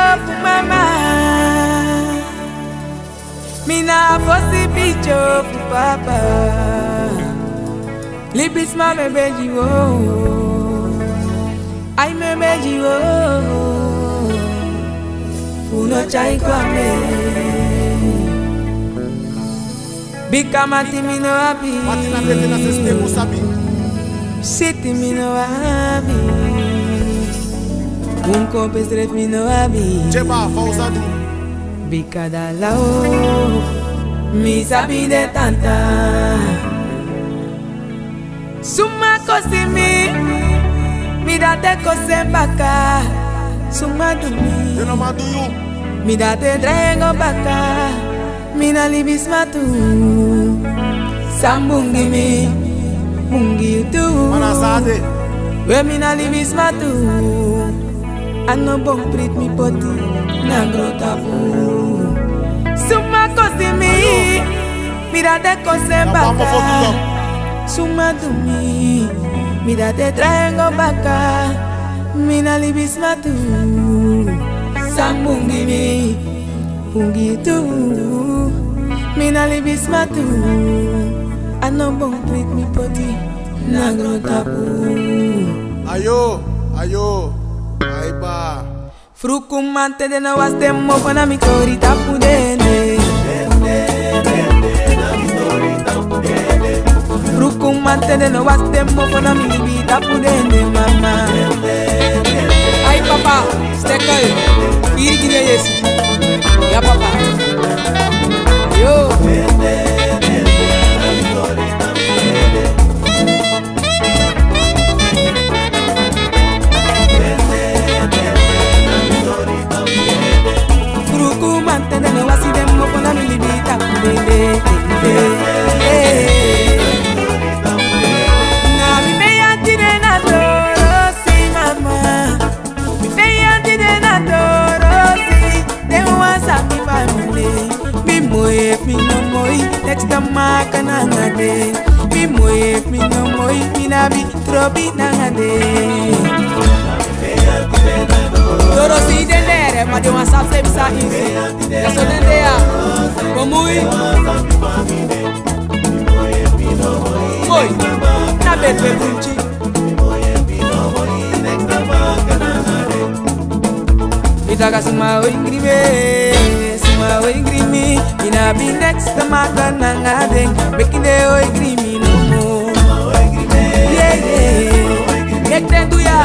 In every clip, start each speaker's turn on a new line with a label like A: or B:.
A: for mama. Mina fosi bicho for papa. Libis ma me beji wo. Ay me beji wo. Uno chai kwa me. Bika mati mi no happy.
B: Mati na rete na sistema sabi.
A: City mi no happy. Compes tref mi no happy.
B: Jeba fausa du.
A: Bika da lao. Mi sabi de tanta. Suma kosi mi date kose baka. Suma du mi.
B: You know ma do you.
A: Mi date drengo baka. Mi na libis matu. Sambungi mi. Mungi tu.
B: Mana sade.
A: We mi na libis matu. Ano bong prit mi poti. Na grota pu. Suma kosi mi date kose baka. Suma du mi date drengo baka. Mi na libis matu. Sambungi mi. Pungi tu, mina libis matu. Ano bong prit mi poti na grota pu.
B: Ayo, aiba.
A: Frukumante de no was demo pana mi tori tapu dene. Frukumante de no was demo pana mi libi tapu dene mama. Ay papa, stekel, iri gine yesi. Ya papa. Yo. Fruku mantene no wasi demo pona mi libita dende. Na mi feya tine na toro si mama. Mi feya tine na toro si. They want some family. Me moye, me no moye. Next time I can angade. Me moye, me no moye. Me na bi trobi nangade. Toro si denere, ma de want some sa easy. That's what they are. Moye. Moye. Na betwe bunchi. Itaga suma oingrimi, ina be next to my ganangadeng, making the oingrimi no more. Yeah, get them to ya.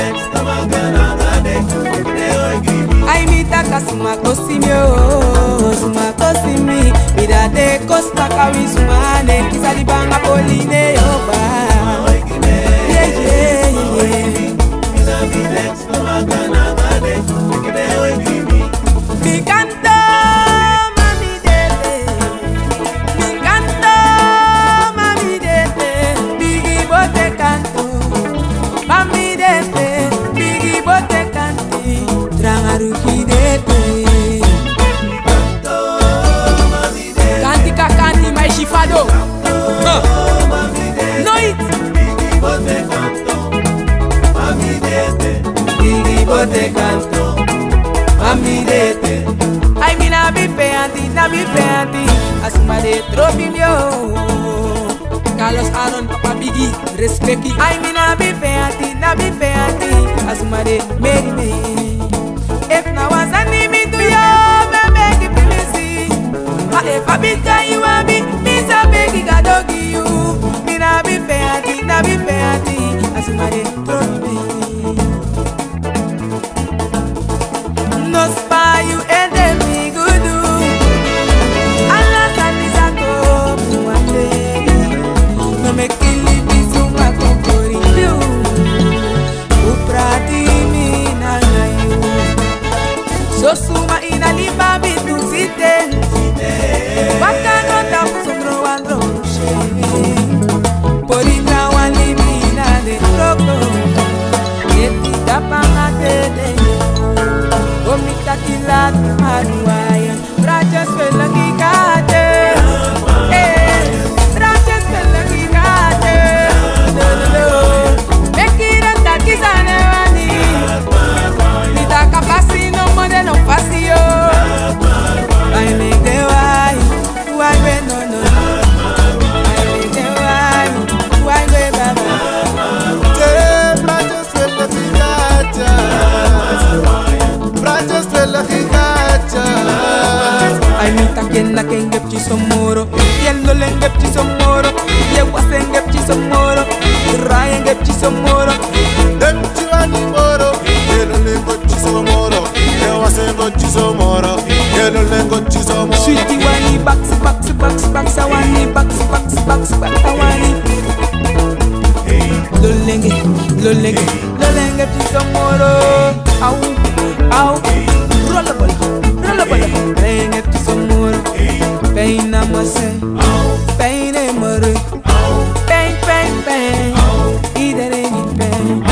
A: I meet a kasuma kosimio, suma kosimi, ida de costa kawi sumane, kisali banga poline yoba. Yeah. Mi canto, mami dete. Mi canto, mami dete. Bigi bote canto, mami dete. Bigi bote canti, trangaruki dete. Canti kakanti mai shifado. No it. Bigi bote canto, mami dete. Bigi bote canto. Mami dete, ay mi na bi feanti, asuma de tropimio. Carlos Aaron, Papa Biggie, respecti. Ay mi na bi feanti, asuma de Mary. If na was anime to you, me make it please. If I be you and me so big gadogi you. Mi na bi feanti, asuma de tropimio. No spy you and them me good do. Allah tanizako muande. No me kili bisuma kokori you. Uprati mi na you. So suma ina liba bitu site. Baka lolenge chisomoro.
B: Dem chiwani moro, yelo lengo chisomoro. Yewasengo chisomoro, yelo lengo chisomoro.
A: Sweetie wani box awani box awani. Lolenge chisomoro. Au, roll a ball, lolenge chisomoro. Pain amase, pain emore, pain, either any pain,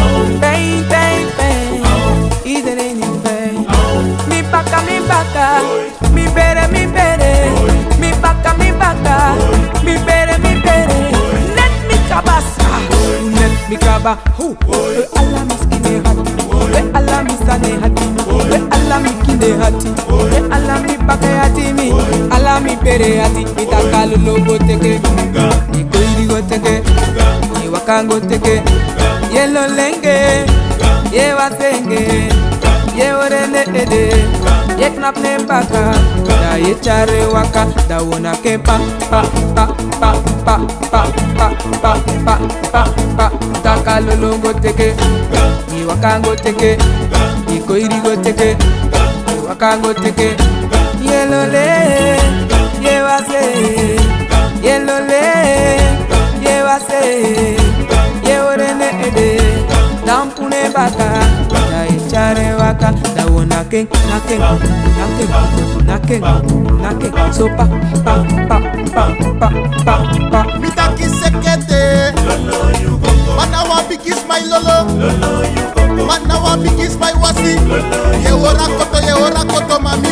A: either any pain. Mi baka, mi bere, mi baka, mi bere. Let me kabasa, let me kaba. Allah miskine hati, Allah misane hati, Allah mikinde hati, Allah mi baka hati mi, Allah mi bere hati. Itakalu logo teke, ikoiri go teke, iwakango teke, yelo lenge, yewasenge. Ye orene ede, ye knap ne baka, da ye chare waka, da wona ke pa, taka lolongo teke, ni wakango teke, ni koiri go teke, ni wakango teke, ye lole, ye wase, ye lole, ye wase, ye orene ede, dampune baka. Chare waka, da wona king, knocking, so pa.
B: Mitaki sekete, mana wa bigis my lolo, mana wa bigis my wasi, ye ora koto mami,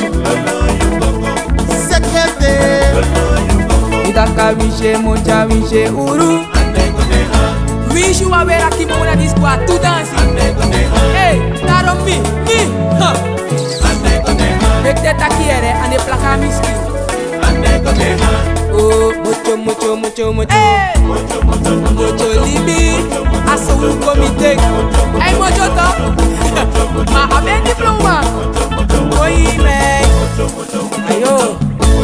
B: sekete.
A: Itaka wishe mocha wishe uru. Wish you were a kimono this squad to dance. Hey, not on me, huh? Make that a quiere and the placa miski. Oh, mucho. Hey, mucho libi. Asu comité. Hey, mucho top. Ma aben diploma. Oi, man. Ayo.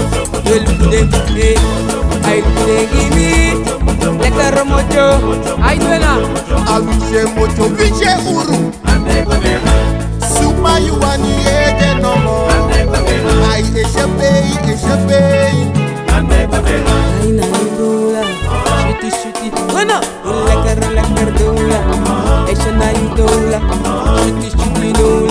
A: Ay, give me. Lekar mojo, ay duena.
B: Awishe mojo, wishe uru. Suma yuani ege nomo. Ay eshepe.
A: Ay na idula, shuti. Bueno, lekar dula. Esha na idula, shuti dula.